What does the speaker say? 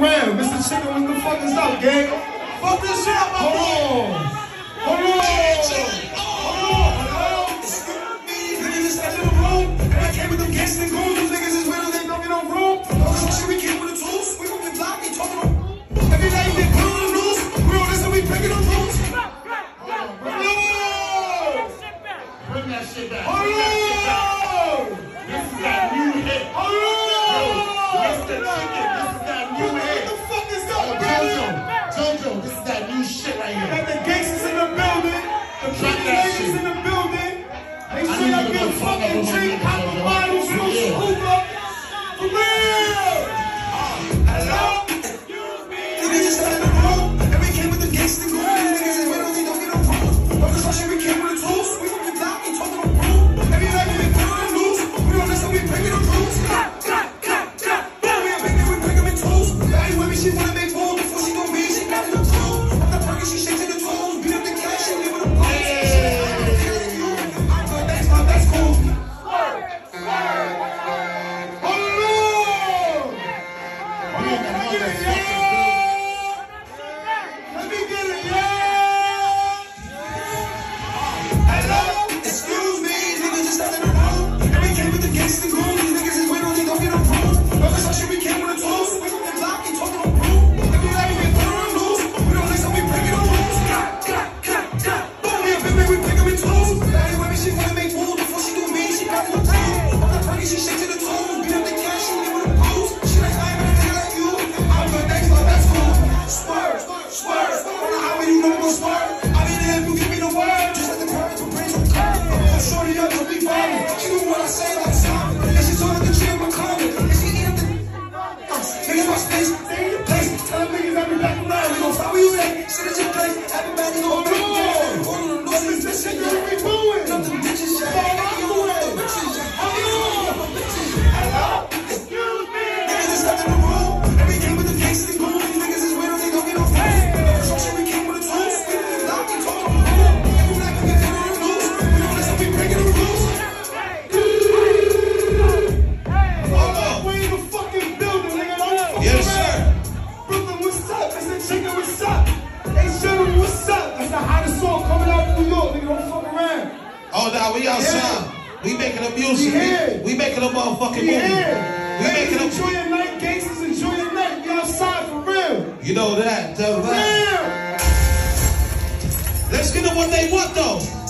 around. Mr. Chicken, what the fuck is up, gang? Fuck this shit up, my boy. Hold on. Niggas in the room. And I came with them gangsta goons. Those niggas is real, they don't get no room. So shit, we came with the tools. We gon' get blocked, we talking on. Every day we get put on the news. We on this and we breaking the rules. Bring that shit back. Hold on. This is that new hit. Hold on. Mr. Chicken, this is that new hit. What the fuck is up, Jojo, this is that new shit right here. Got the gangsters in the building. The pretty ladies in the building. Make sure y'all get a fucking drink, pop a bottle, little scoop up. For real. Hello? Niggas just in the room. And we came with the gangster goons. Niggas is real, they don't get no rules. But this whole shit, we came with the tools. We gon' get blocked, we talking on proof. Every night we been putting on the news. We on this and we breaking the rules. We are big, we break them in tools. Every women she wanna make moves. Before she gon' be, she got in the crew. I'm the perky, she shakes in the toes. Beat up the cash, she leave with a bone. That's cool. Let me get it, yeah. Hello? Excuse me, niggas just out in the room. And we came with the gangsta goons. These niggas is widows, they don't get no proof. But this shit, we came with the tools. We gon' get blocked, we talking on proof. Every night we been putting on the news. We don't listen, we breaking the rules. Boom, we a big, we pick them in tools. Every women, she wanna make moves. Before she do me, she got in the toes. I'm the perky, she shakes in the toes. Beat up the cash, she leave with a pose. She like, I ain't gonna nigga like you. I'm good, thanks, but that's cool. Swerve. On the highway, you know we'll swerve. I be there if you give me the word. Just like the parents who bring some curve. I'm shorty up to be violent. She do what I say like sound. And she told her the gym, I'm coming. And she eat up the niggas my space, they in the place. Tell them niggas I be back around. We gon' follow you there. Shit at your place. Everybody gon' break down. All of the noise is missing. Girl, we doing. Dump them bitches, yeah. Hello? Excuse me. Niggas is stuck in the room. And we came with the gangsta goons. These niggas is real, they don't get no food. So shit, we came with the tools. We gon' get locked, we talking on the room. Every night we get put on the news. We don't listen, we breaking the rules. Hold up, we in the fucking building, nigga. Don't fuck around. Yes, sir. Brooklyn, what's up? Mr. Chicken, what's up? Hey, Sherman, what's up? That's the hottest song coming out of New York, nigga. Don't fuck around. Oh, nah, we outside. Yeah. We making a music. We making a motherfucking movie. We making a... Enjoy your night, gangsters. Enjoy your night. We outside for real. You know that, Deveye. For real. Let's get them what they want, though.